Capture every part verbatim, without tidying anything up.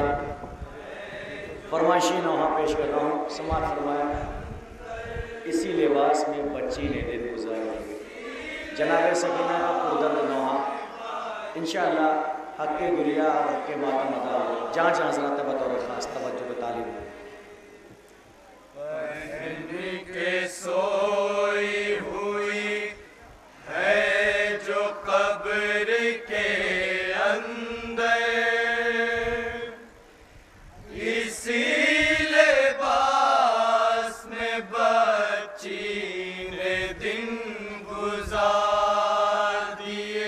हज़रात फरमाइशी नौहा पेश कर रहा हूँ। समाअत फरमाया, इसी लिबास में बच्ची ने दिन गुजारी। जनाब सकीना का पुरदर्द नौहा इंशाअल्लाह हक़ के गुलिया और हक़ के मातम अदा हो। जहाँ जहाँ हज़रात बतौर ख़ास तवज्जो के तालीम के सोई हुई है जो कब्र के अंदर, इसी लिबास में बच्ची ने दिन गुजार दिए।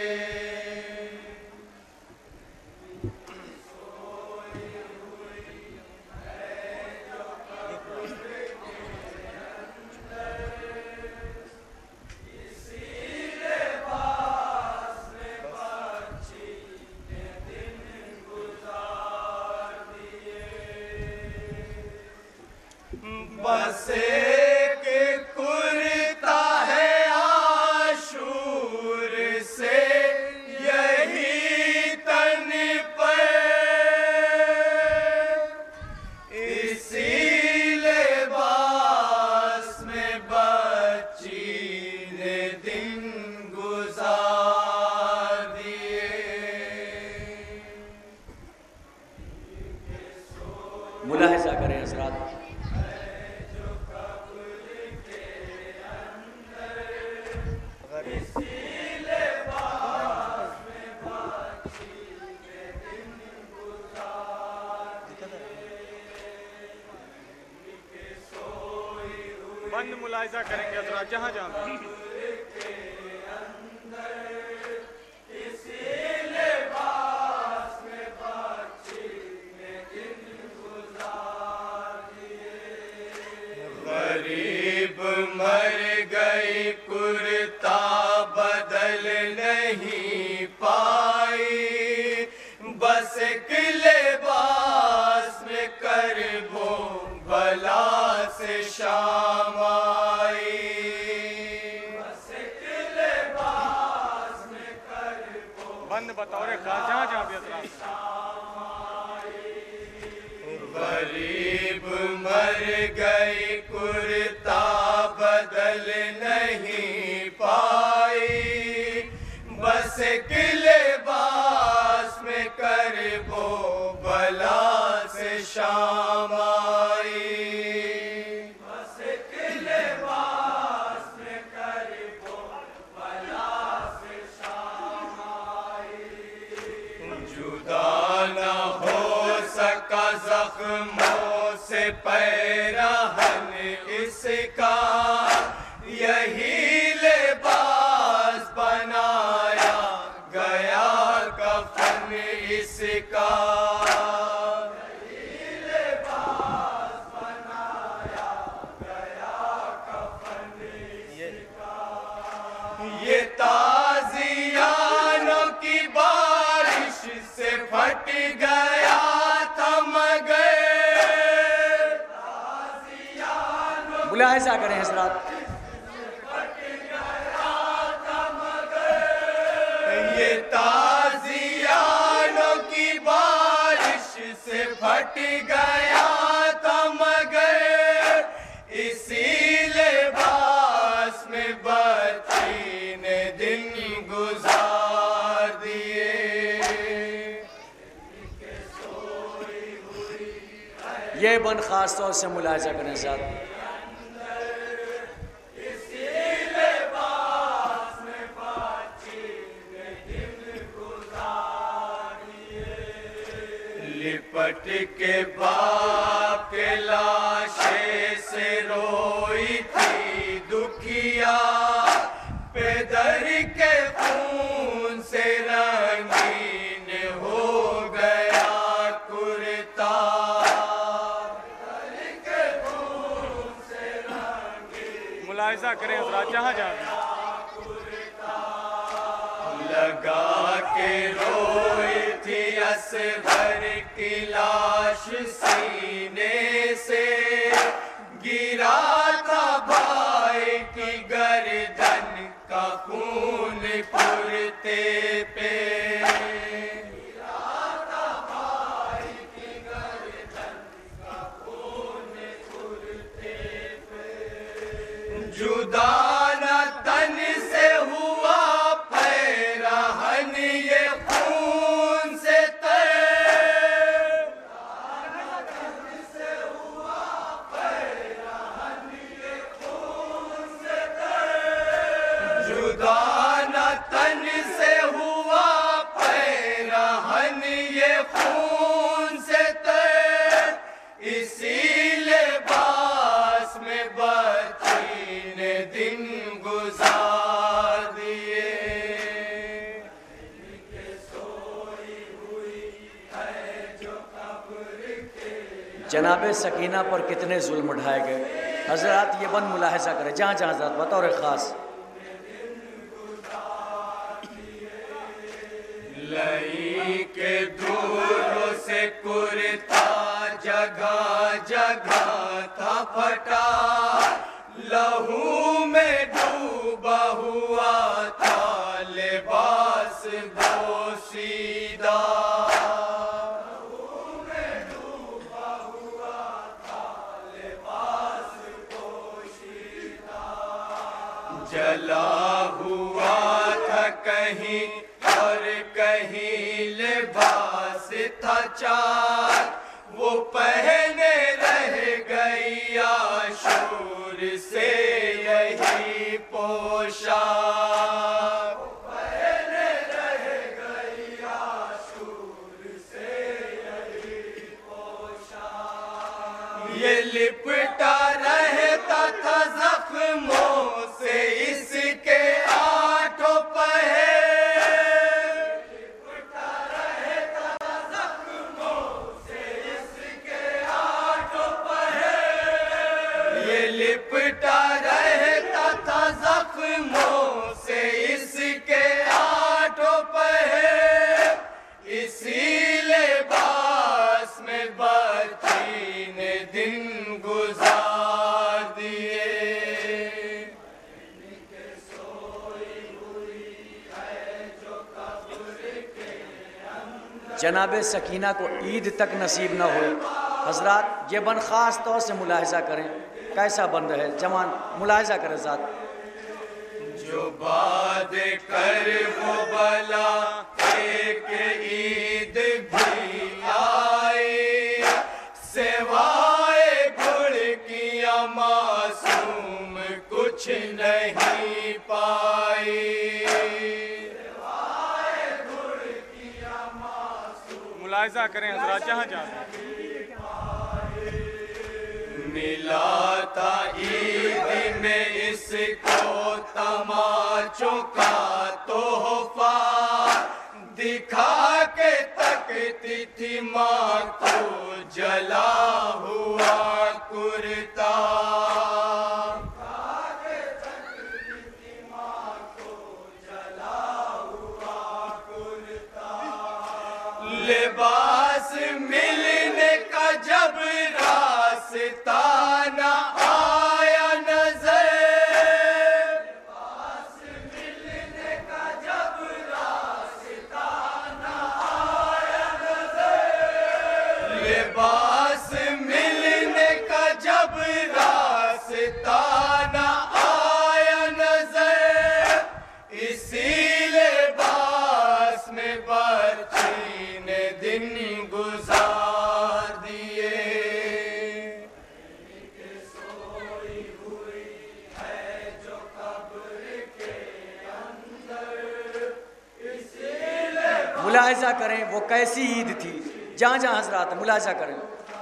बस एक कुर्ता है आशूर से यही तन पर, इसी लिबास में बच्ची ने दिन गुजार दिए। मुलाहिजा करें हज़रात, बंद मुलाहिजा करेंगे हज़रात जहाँ जहाँ गरीब मर गई कुर्ता बदल नहीं पाई, बस एक लिबास में कर वो भला से शाम आई। बस एक लिबास में कर वो बंद बतौर खास जहाँ जहाँ भी हज़रात। गरीब मर गई कुर्ता बदल नहीं पाई, बस एक लिबास में कर वो भला से शाम आई। बस एक लिबास में कर वो भला से शाम आई। जुदा न हो सका जख्मों से पैरहन इसका, यही लिबास बनाया गया कफन इसका। यही लिबास बनाया गया कफन इसका। ये ताज़ियानों की बारिश से फट गया था मगर, मुलाहिजा करें हज़रात, ये ताज़ियानों की बारिश से फट गया था मगर, इसी लिबास में बच्ची ने दिन गुजार दिए। ये बन खास तौर से मुलाहिजा करें हज़रात, लिपट के बाप के लाशे से रोई थी दुखिया, पेदर के खून से रंगीन हो गया कुर्ता। मुलाहिजा करें हज़रात जहाँ जहाँ लगा के रोई थी असगर की लाश सीने से, गिरा था भाई की गर्दन का खून कुर्ते पे। गिरा था भाई जुदा न तन से हुआ पैरहन ये खून से तर, जुदा न तन से हुआ पैरहन ये खून से तर, इसी लिबास में बच्ची ने दिन गुजार दिए। जनाबे सकीना पर कितने जुल्म ढाए गए। हजरात ये बंद मुलाहिजा करें जहाँ जहाँ हजरात बतौर खास लई के दूरों से कुर्ता जगह जगह था फटा, लहू में डूबा हुआ था लिबास बोसीदा, लहू में डूबा हुआ था लिबास बोसीदा, जला हुआ था कहीं और कहीं लिबास था चार, वो पहने रह गई आशूर से यही पोशाक, पहने रह गई आशूर से यही पोशाक, ये लिपटा रहता था जख्मों से इसके आठों पहर, लिपटा रहता था जख्मों से इसके आठों पहर, इसी लिबास में बच्ची ने दिन गुजार दिए। जनाबे सकीना को ईद तक नसीब न हुई। हजरात ये बंद ख़ास तौर से मुलाहिजा करें कैसा बंद है, जमान मुलाहिजा करें ज़ात। जो बाद कर वो बला एक ईद भी आई, सिवाय घुड़कियां मासूम कुछ नहीं पाई, मुलाहिजा करें हजरात जहाँ जहाँ मिला था ईद में इसको तमाचों का तोहफा, दिखा के तकती थी माँ को जला हुआ कुर्ता, लिबास मिलने का जब रास्ता न आया नजर, लिबास मिलने का जब रास्ता न आया नजर, लिबास मिलने का जब रास्ता न आया नजर, इसी लिबास में बच्ची ने दिन गुजार दिए। मुलाहिजा करें वो कैसी ईद थी, जहाँ जहाँ हजरात मुलाहिजा करें।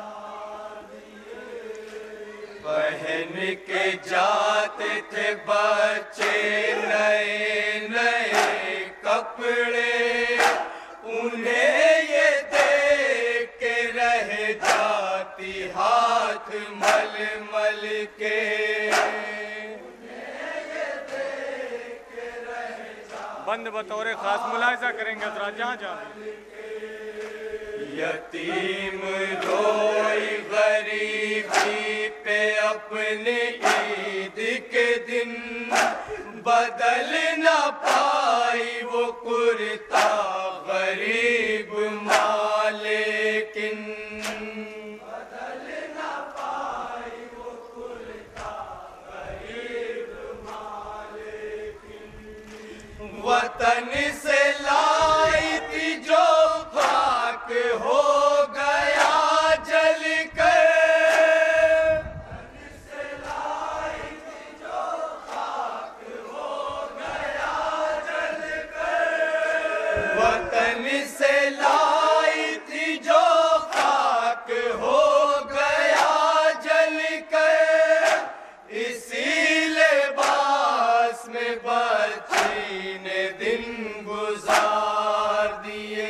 पहन के जाते थे बच्चे नए नए कपड़े, उन्हें ये देख के रह जाती हाथ मल मल के, बंद बतौर खास मुलाहिजा करेंगे हजरात जहाँ जहाँ यतीम रोई गरीबी पे अपने ईद के दिन, बदल न पाई वो कुर्ता गरीब माले लेकिन बदल न पाई वो कुल का गरीब मालिकिन। वतन से लाई थी जो खाक हो गया जल कर, वतन से लाई थी जो खाक हो गया जल कर, वतन से लाई थी जो खाक हो गया जल कर, इसी लिबास में बच्ची ने दिन गुजार दिए।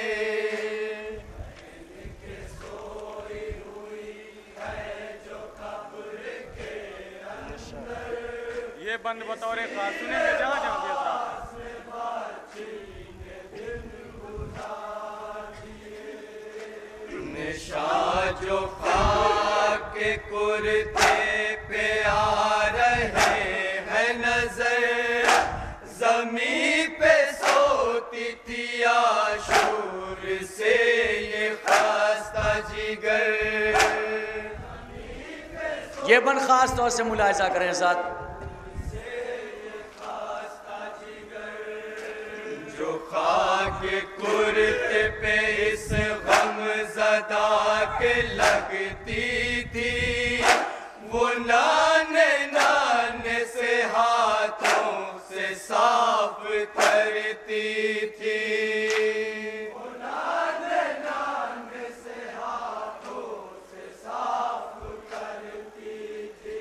सोई हुई है जो कब्र के अंदर, ये बंद बतौर खास सुनेंगे जहाँ जहाँ भी असरा। निशान जो खाक के कुर्ते पे आ रहे हैं नजर, जमीन पे सोती थी आशूर से ये खास्ता जिगर। ये बन खास तौर से मुलाहिजा करें साथ, जो खाक कुर्ते पे इस गम ज़दा के लगती थी, वो नाने नाने से हाथों से साफ करती थी, वो नाने नाने से हाथों से साफ करती थी।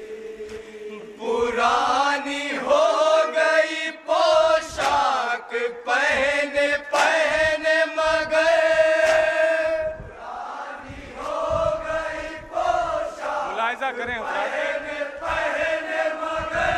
पुरानी हो गई पोशाक पहने पहने मगर, पुरानी हो गई पोशाक मुलाहिजा करें हजरात। पहने पहने मगर,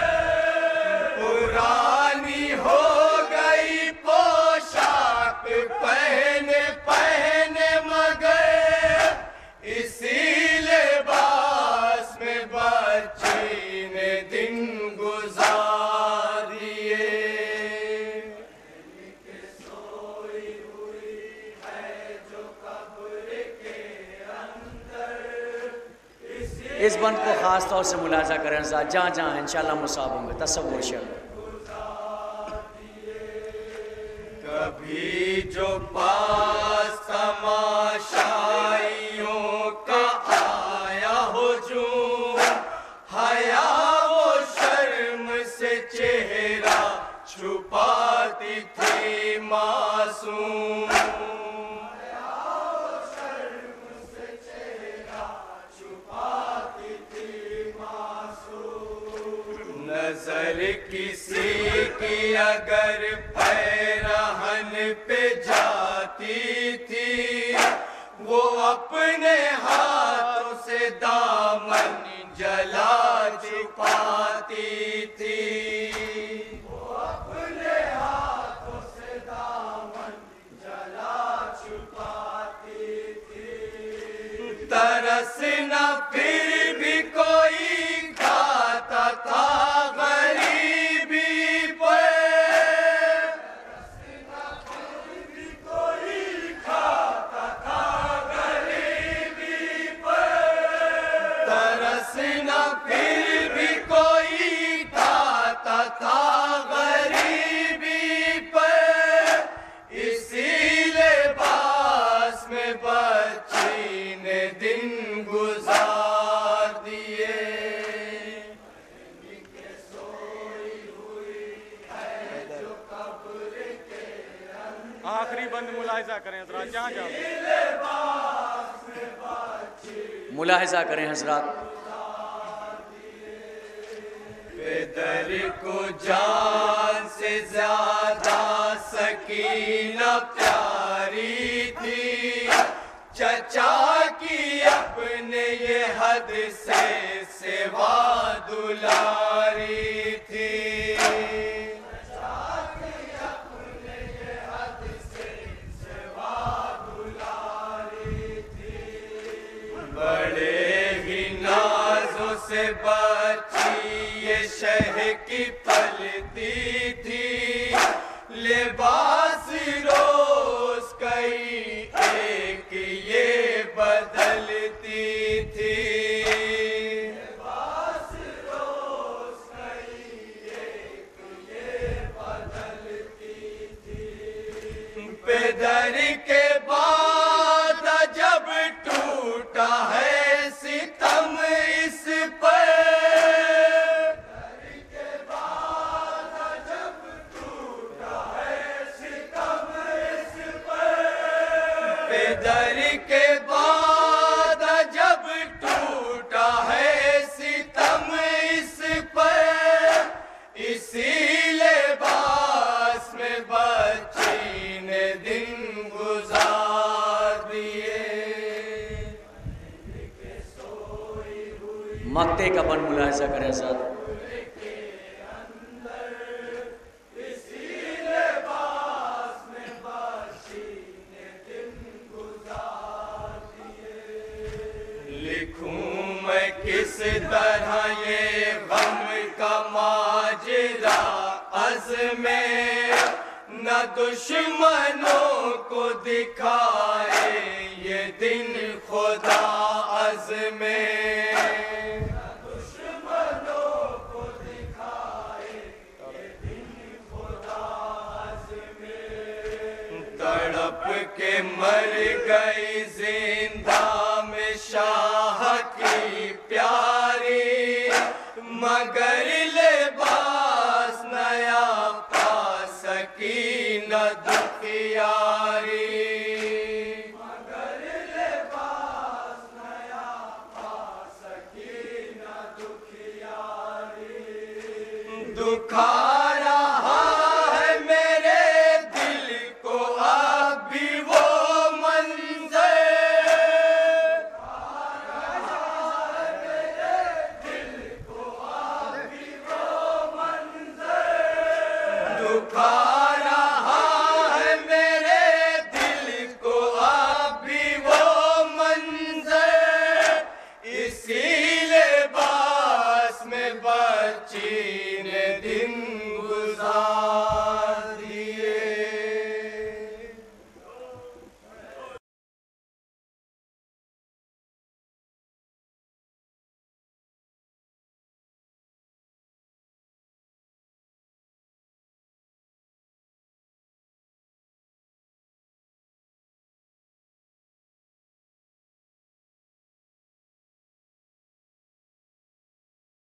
पुरानी हो गई पोशाक पहने पहने मगर, इसी लिबास में बच्ची ने दिन गुजार दिए। सोई हुई है जो कब्र के अंदर, इसी इस बंद को खास तौर से मुलाहिजा करें साथ, जहाँ जहाँ इंशाल्लाह मुसाब होंगे तसव्वुर शर्म। कभी जो पास तमाशाइयों का आया हो जो हया, वो शर्म से चेहरा छुपाती थी मासूम, शर्म से चेहरा छुपाती थी मासूम। नजर किसी की अगर पैरहन पे जाती थी, वो अपने हाथों से दामन जला छुपाती थी, वो अपने हाथों से दामन जला छुपाती थी। तरस न फिर भी कोई खाता था गरीबी पर, तरस न फिर भी कोई खाता था गरीबी पर, तरस न फिर भी कोई खाता था गरीबी पर, इसी लिबास में बच्ची ने दिन गुजार दिए। आखिरी बंद मुलाहिजा करें हजरात, जहाँ जहाँ भी। मुलाहिजा करें हजरात, बेदर को जान से ज्यादा सकीना प्यारी थी, चचा की अपने ये हद से सेवा दुलारी थी, चचा की अपने ये हद से सेवा दुलारी थी। बड़े ही नाजों से बच्ची ये शह की पलती थी, लिबास रोज कई एक ये बद संभालती थी। बेदर के बाद जब टूटा है सितम इस पर, बेदर के बाद जब टूटा है सितम इस पर, इसी लिबास में बच्ची ने दिन गुजार दिए। मक्ते का बन मुलाहिजा करें साथ। किस तरह ये गम का माजरा अज़्मे न दुश्मनों को दिखाए ये दिन खुदा अज़्मे, न दुश्मनों को दिखाए ये दिन खुदा अज़्मे। तड़प के मर गई जिंदा में शाह की प्यारी, मगर लिबास नया पा सकी न दुखियारी, मगर लिबास नया पा सकी न दुखियारी। दुखा रहा है मेरे दिल को अब भी वो दुखा रहा है मेरे दिल को अब भी वो मंजर, इसी